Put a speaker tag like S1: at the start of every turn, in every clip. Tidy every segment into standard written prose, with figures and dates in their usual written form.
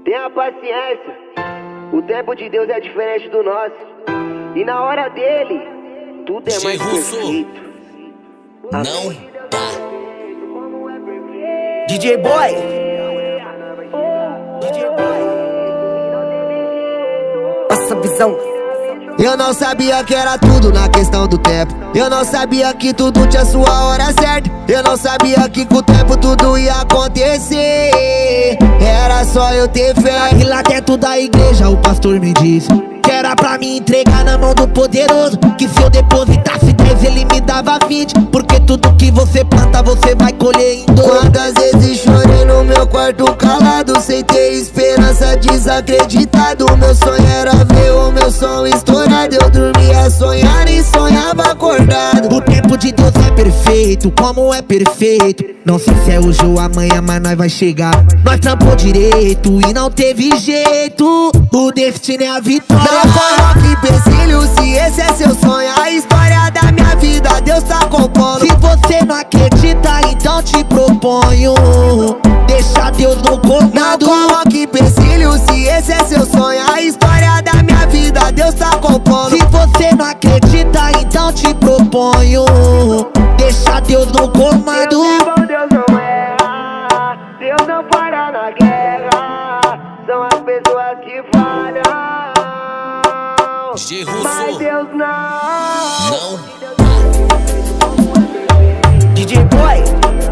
S1: Tenha paciência, o tempo de Deus é diferente do nosso. E na hora dele, tudo é mais perfeito.
S2: Não tá.
S3: DJ Boy. Nossa visão.
S4: Eu não sabia que era tudo na questão do tempo. Eu não sabia que tudo tinha sua hora certa. Eu não sabia que com o tempo tudo ia acontecer. Era só eu ter fé.
S3: E lá dentro da igreja o pastor me disse que era pra me entregar na mão do poderoso, que se eu depositasse 10 ele me dava 20. Porque tudo que você planta você vai colher em dobro.
S4: Quantas vezes chorei no meu quarto calado, sem ter esperança, desacreditado. Meu sonho era ver o meu som estourado. Eu dormia a sonhar e sonhava acordado.
S3: O tempo de Deus é perfeito, como é perfeito. Não sei se é hoje ou amanhã, mas nós vai chegar. Nós trampou direito e não teve jeito. O destino é a vitória.
S4: Não coloque empecilho se esse é seu sonho. A história da minha vida Deus tá compondo.
S3: Se você não acredita, então te proponho deixar Deus no comando.
S4: Não coloque empecilho se esse é seu sonho. A história da minha vida Deus tá compondo.
S3: Se você não acredita, então te proponho deixar Deus no comando.
S1: Deus é bom, Deus não erra, Deus não para na guerra. São as pessoas que falham, mas Deus não.
S2: Não.
S3: DJ Boy.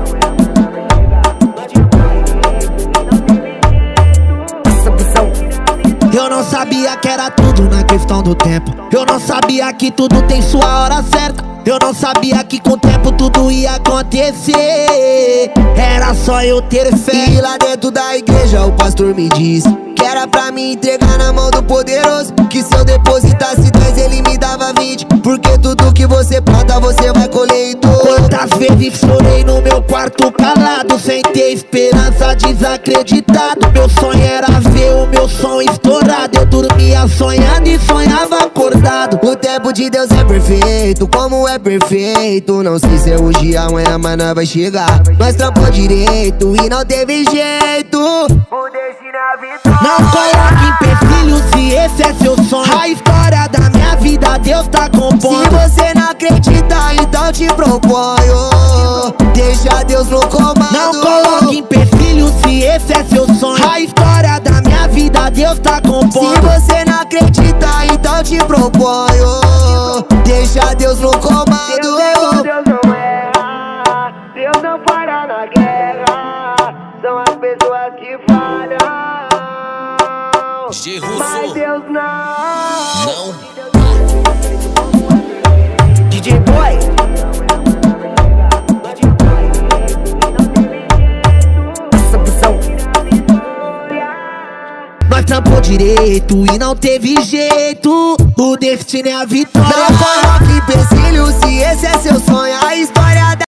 S3: Essa visão. Eu não sabia que era tudo na questão do tempo. Eu não sabia que tudo tem sua hora certa. Eu não sabia que com o tempo tudo ia acontecer. Era só eu ter fé.
S4: E lá dentro da igreja o pastor me disse que era pra me entregar na mão do poderoso, que se eu depositasse 10 ele me dava 20. Porque tudo que você planta você vai colher em dobro.
S3: Quantas vezes chorei no meu quarto calado, sem ter esperança, desacreditado. Meu sonho era ver o meu som estourado. Eu dormia sonhando e sonhava acordado.
S4: O tempo de Deus é perfeito, como é perfeito. Não sei se é hoje, amanhã, mas nós vai chegar. Nós trampou direito e não teve jeito.
S1: O destino é a vitória.
S3: Não coloque empecilho se esse é seu sonho. A história da minha vida Deus tá compondo.
S4: Se você não acredita, então te proponho deixa Deus no comando.
S3: Não coloque empecilho se esse é seu sonho. A história da minha vida Deus tá compondo.
S4: Se você não acredita, então te proponho deixa Deus no comando.
S1: Deus é bom, Deus não erra, Deus não para na guerra. São as pessoas que falham, mas Deus não.
S2: Não.
S3: DJ Boy. Essa visão. Nós trampou direito e não teve jeito. O destino é a vitória.
S4: Não coloque empecilho se esse é seu sonho. A história